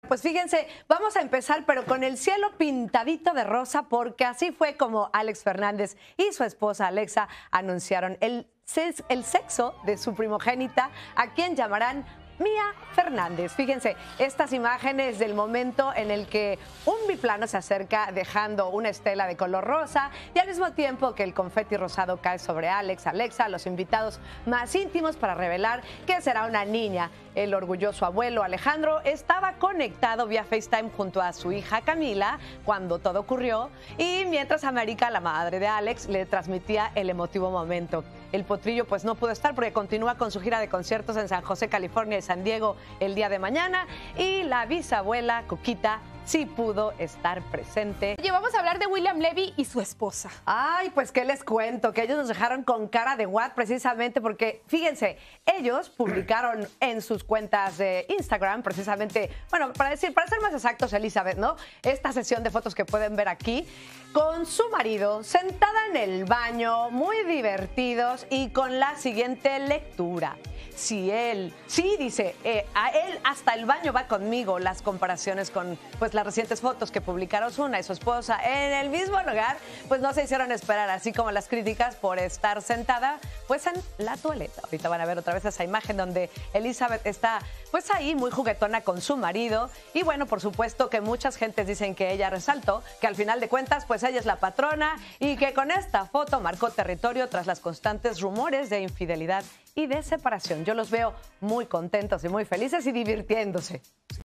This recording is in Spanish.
Pues fíjense, vamos a empezar, pero con el cielo pintadito de rosa, porque así fue como Alex Fernández y su esposa Alexa anunciaron el sexo de su primogénita, a quien llamarán Mía Fernández. Fíjense, estas imágenes del momento en el que un biplano se acerca dejando una estela de color rosa y al mismo tiempo que el confeti rosado cae sobre Alexa, los invitados más íntimos para revelar que será una niña. El orgulloso abuelo Alejandro estaba conectado vía FaceTime junto a su hija Camila cuando todo ocurrió y mientras América, la madre de Alex, le transmitía el emotivo momento. El potrillo pues no pudo estar porque continúa con su gira de conciertos en San José, California y San Diego el día de mañana, y la bisabuela Coquita sí pudo estar presente. Oye, vamos a hablar de William Levy y su esposa. Ay, pues qué les cuento, que ellos nos dejaron con cara de what precisamente porque, fíjense, ellos publicaron en sus cuentas de Instagram, precisamente, bueno, para ser más exactos, Elizabeth, ¿no? Esta sesión de fotos que pueden ver aquí, con su marido, sentada en el baño, muy divertidos y con la siguiente lectura. Dice, a él hasta el baño va conmigo. Las comparaciones con pues las recientes fotos que publicaron Ozuna y su esposa en el mismo lugar, pues no se hicieron esperar, así como las críticas por estar sentada pues en la toaleta. Ahorita van a ver otra vez esa imagen donde Elizabeth está pues ahí muy juguetona con su marido y bueno, por supuesto que muchas gentes dicen que ella resaltó que al final de cuentas pues ella es la patrona y que con esta foto marcó territorio tras las constantes rumores de infidelidad y de separación. Yo los veo muy contentos y muy felices y divirtiéndose.